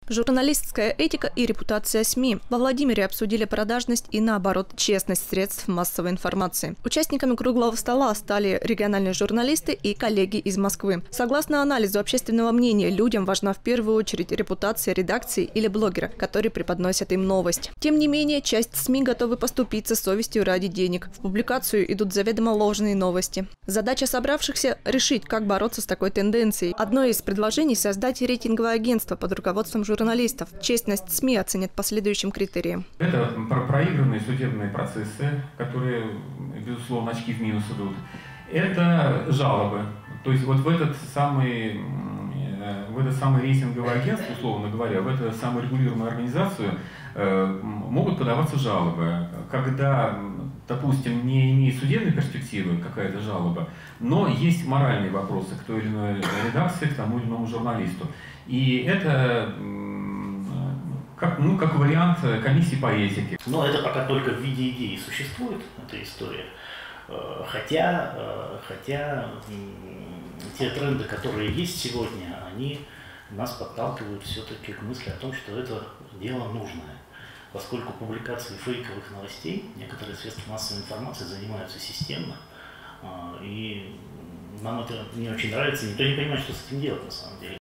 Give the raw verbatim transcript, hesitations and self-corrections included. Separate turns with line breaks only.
Журналистская этика и репутация СМИ. Во Владимире обсудили продажность и, наоборот, честность средств массовой информации. Участниками круглого стола стали региональные журналисты и коллеги из Москвы. Согласно анализу общественного мнения, людям важна в первую очередь репутация редакции или блогера, которые преподносят им новость. Тем не менее, часть СМИ готовы поступиться совестью ради денег. В публикацию идут заведомо ложные новости. Задача собравшихся – решить, как бороться с такой тенденцией. Одно из предложений – создать рейтинговое агентство под руководством журналистов. журналистов. Честность СМИ оценят по следующим критериям.
Это проигранные судебные процессы, которые, безусловно, очки в минус идут. Это жалобы. То есть вот в этот самый, в этот самый рейтинговый агентство, условно говоря, в эту самую регулируемую организацию могут подаваться жалобы. Когда, допустим, не имеет судебной перспективы какая-то жалоба, но есть моральные вопросы к той или иной редакции, к тому или иному журналисту. И это как, ну, как вариант комиссии по этике.
Но это пока только в виде идеи существует, эта история. Хотя, хотя те тренды, которые есть сегодня, они нас подталкивают все-таки к мысли о том, что это дело нужное. Поскольку публикации фейковых новостей некоторые средства массовой информации занимаются системно, и нам это не очень нравится, никто не понимает, что с этим делать на самом деле.